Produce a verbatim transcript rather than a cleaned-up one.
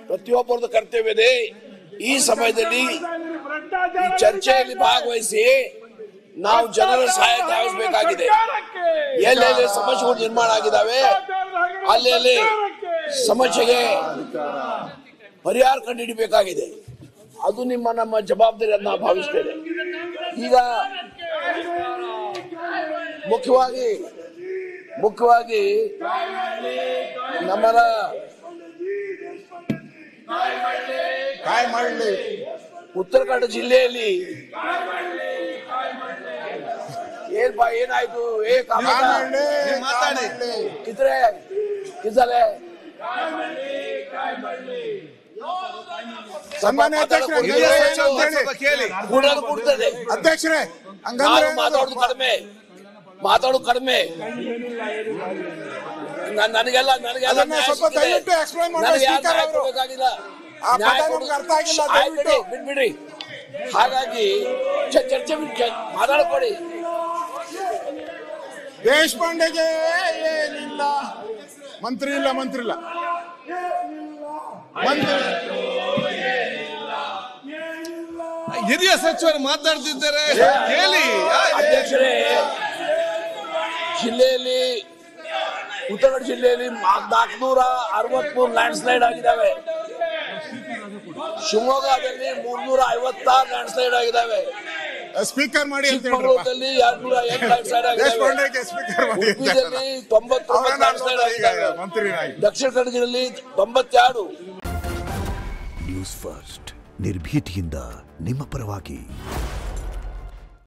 ಪ್ರತಿಯೊಬ್ಬರದ್ದು ಕರ್ತವ್ಯ ಇದೆ. ಈ ಸಮಯದಲ್ಲಿ ಈ ಚರ್ಚೆಯಲ್ಲಿ ಭಾಗವಹಿಸಿ ನಾವು ಜನರ ಸಹಾಯ ಧಾವಿಸಬೇಕಾಗಿದೆ. ಎಲ್ಲೆಲ್ಲಿ ಸಮಸ್ಯೆಗಳು ನಿರ್ಮಾಣ ಆಗಿದ್ದಾವೆ ಅಲ್ಲಿ ಅಲ್ಲಿ ಸಮಸ್ಯೆಗೆ ಪರಿಹಾರ ಕಂಡುಹಿಡಿಯಬೇಕಾಗಿದೆ. ಅದು ನಿಮ್ಮ ನಮ್ಮ ಜವಾಬ್ದಾರಿ ಅಂತ ನಾವು ಭಾವಿಸ್ತೇವೆ. ಈಗ ಮುಖ್ಯವಾಗಿ ಮುಖ್ಯವಾಗಿ ನಮ್ಮರ ಉತ್ತರ ಕನ್ನಡ ಜಿಲ್ಲೆಯಲ್ಲಿ ಏನ್ ಏನಾಯ್ತು ಏ ಕಿದ್ರೆ ಕಿಸಲೆ ಸನ್ಮಾನ್ಯ ಅಧ್ಯಕ್ಷರೇ ಮಾತಾಡೋದು ಕಡಿಮೆ ಮಾತಾಡೋದು ಕಡಿಮೆ ನನಗೆಲ್ಲ ನನಗೆಲ್ಲ ಬೇಕಾಗಿಲ್ಲ ಬಿಟ್ಬಿಡ್ರಿ. ಹಾಗಾಗಿ ಚರ್ಚೆ ಮಾತಾಡ್ಕೊಡಿ. ದೇಶಪಾಂಡೆಗೆ ಏನಿಲ್ಲ, ಮಂತ್ರಿ ಇಲ್ಲ ಮಂತ್ರಿ ಇಲ್ಲ ಮಂತ್ರಿ ಹಿರಿಯ ಸಚಿವರು ಮಾತಾಡ್ತಿದ್ದಾರೆ ಹೇಳಿ. ಅಧ್ಯಕ್ಷರೇ, ಜಿಲ್ಲೆಯಲ್ಲಿ ಉತ್ತರ ಕನ್ನಡ ಜಿಲ್ಲೆಯಲ್ಲಿ ನಾಲ್ಕುನೂರ ಅರವತ್ಮೂರು ಲ್ಯಾಂಡ್ ಸ್ಲೈಡ್ ಆಗಿದ್ದಾವೆ. ಶಿವಮೊಗ್ಗದಲ್ಲಿ ಮೂರ್ನೂರ ಐವತ್ತಾರು ಲ್ಯಾಂಡ್ ಸ್ಲೈಡ್ ಆಗಿದ್ದಾವೆ. ಸ್ಪೀಕರ್ ಮಾಡಿ ಚಿಕ್ಕಮಗಳೂರಲ್ಲಿ ಎರಡ್ನೂರ ಎಂಟು ಲ್ಯಾಂಡ್ ಸ್ಲೈಡ್ ಆಗಿದ್ದಾವೆ. ಉಡುಪಿಯಲ್ಲಿ ತೊಂಬತ್ತೊಂಬತ್ತು ಲ್ಯಾಂಡ್ ಸ್ಲೈಡ್ ಆಗಿದ್ದಾವೆ. ದಕ್ಷಿಣ ಕನ್ನಡ ಜಿಲ್ಲೆಯಲ್ಲಿ ತೊಂಬತ್ತೆರಡು. ನ್ಯೂಸ್ ಫಸ್ಟ್ ನಿರ್ಭೀತಿಯಿಂದ ನಿಮ್ಮ ಪರವಾಗಿ.